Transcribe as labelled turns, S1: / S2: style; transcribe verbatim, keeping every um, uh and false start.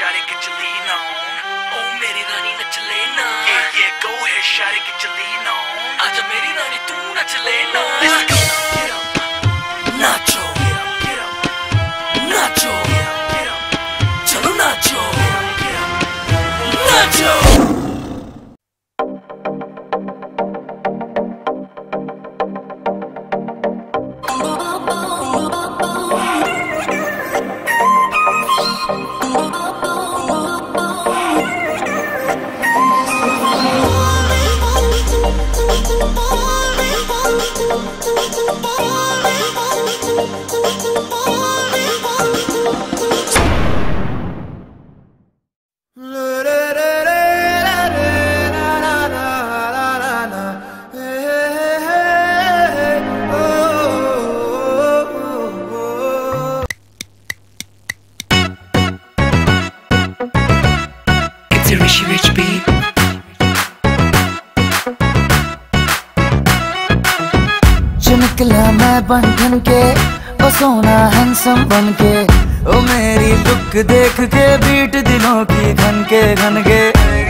S1: shawty get your lean on. Oh मेरी रानी नच लेना. Yeah yeah go ahead shawty get your lean on. आजा मेरी रानी तू नच लेना. Let's go. Get up. Nacho. Get up. Get up. Nacho. Get up. Get up. चलो नाचो. Get up. Get up. Nacho. It's a Rishi Rich beat.
S2: निकला मैं बंधन के ओ सोना हैंडसम बन के ओ मेरी लुक देख के बीट दिलों की घन के घन के